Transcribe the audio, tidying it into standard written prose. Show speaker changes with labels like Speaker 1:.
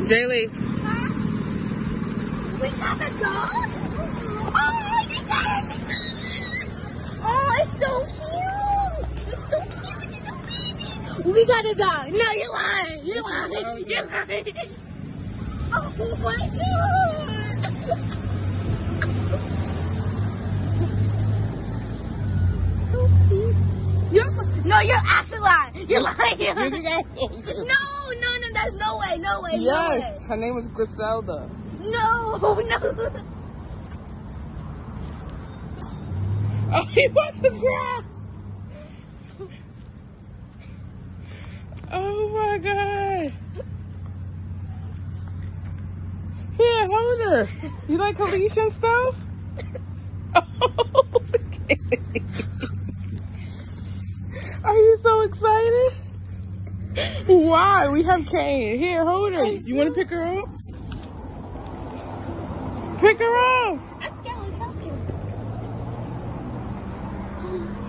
Speaker 1: Jaylee.
Speaker 2: We got the dog. Oh, you got it. Oh, it's so cute. It's so cute. It's a baby. We got a dog. No, you're lying. You're lying. You're lying. Oh my God. So cute. No, you're actually lying. You're lying. No, there's no way. No way.
Speaker 1: Yes,
Speaker 2: No way.
Speaker 1: her name was Griselda.
Speaker 2: No.
Speaker 1: Oh, he wants to drop. Oh my God. Here, hold her. You like her leash and stuff? Oh, are you so excited? Why? We have Kane. Here, hold her. You want to pick her up? Pick her up.
Speaker 2: I'm scared.